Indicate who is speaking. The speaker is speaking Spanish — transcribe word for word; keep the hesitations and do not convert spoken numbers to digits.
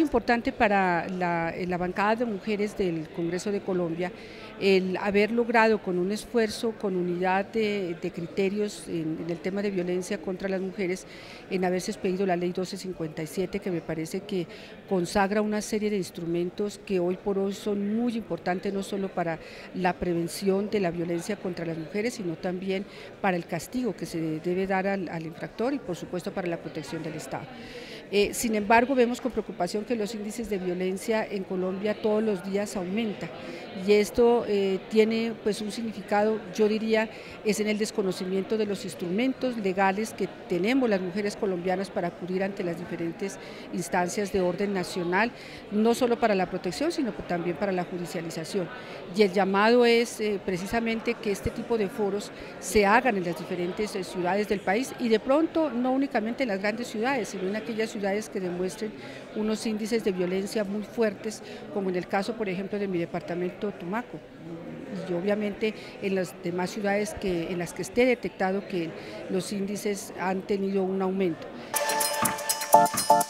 Speaker 1: importante para la, la bancada de mujeres del Congreso de Colombia el haber logrado con un esfuerzo, con unidad de, de criterios en, en el tema de violencia contra las mujeres, en haberse expedido la ley doce cincuenta y siete, que me parece que consagra una serie de instrumentos que hoy por hoy son muy importantes, no solo para la prevención de la violencia contra las mujeres, sino también para el castigo que se debe dar al, al infractor y por supuesto para la protección del Estado. Eh, sin embargo, vemos con preocupación que los índices de violencia en Colombia todos los días aumentan y esto eh, tiene pues un significado, yo diría, es en el desconocimiento de los instrumentos legales que tenemos las mujeres colombianas para acudir ante las diferentes instancias de orden nacional, no solo para la protección, sino también para la judicialización. Y el llamado es eh, precisamente que este tipo de foros se hagan en las diferentes eh, ciudades del país y de pronto no únicamente en las grandes ciudades, sino en aquellas ciudades ciudades que demuestren unos índices de violencia muy fuertes, como en el caso, por ejemplo, de mi departamento Tumaco, y obviamente en las demás ciudades que, en las que esté detectado que los índices han tenido un aumento.